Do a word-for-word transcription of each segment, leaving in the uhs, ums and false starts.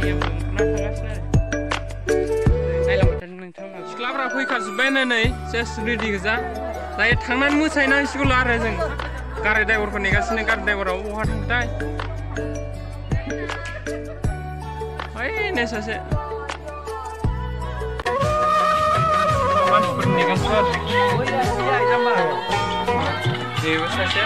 सिख्लाफ्रा फैखाजोब्बाय नै cess ready गोजा दायो थांनानै मोसाहैनांसिगौल' आरो जों गारि ड्राइभारखौ नेगासिनो गारि ड्राइभाराव बहा थांथाय ओइनो सासे मानसिफोर नेगासिनो आरो जेबो सासे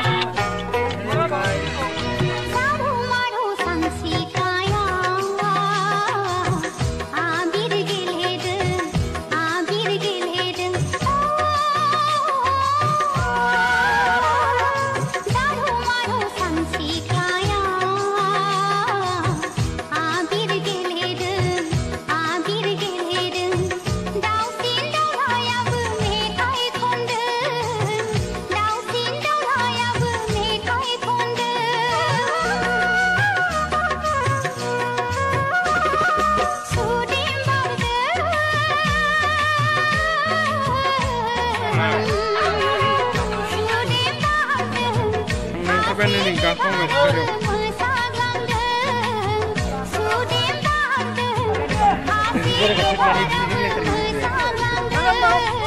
ini gampang sekali.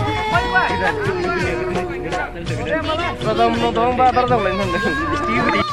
Kalau mau tolong pak, tolong lain